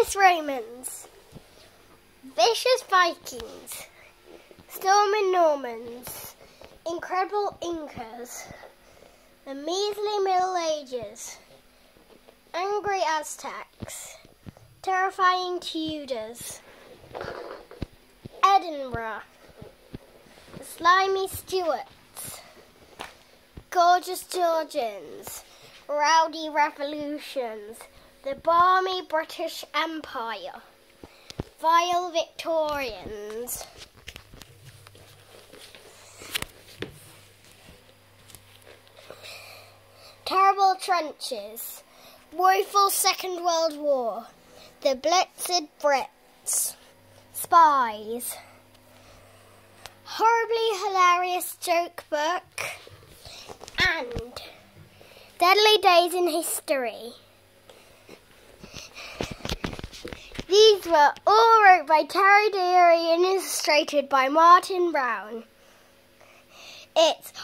Fearless Romans, vicious Vikings, storming Normans, incredible Incas, the measly Middle Ages, angry Aztecs, terrifying Tudors, Edinburgh, the slimy Stuarts, gorgeous Georgians, rowdy revolutions, the balmy British Empire, vile Victorians, terrible trenches, woeful Second World War, the blitzed Brits, spies, horribly hilarious joke book, and deadly days in history. These were all wrote by Terry Deary and illustrated by Martin Brown. It's